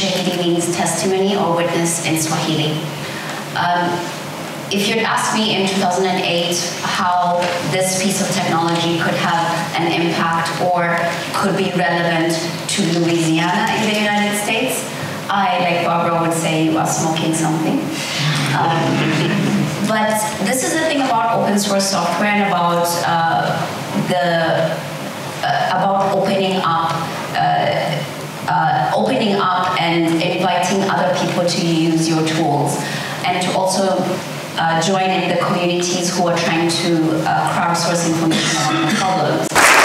Ushahidi means testimony or witness in Swahili. If you'd asked me in 2008 how this piece of technology could have an impact or could be relevant to Louisiana in the United States, I, like Barbara, would say you are smoking something. But this is the thing about open source software and about opening up and inviting other people to use your tools, and to also join in the communities who are trying to crowdsource information on the problems.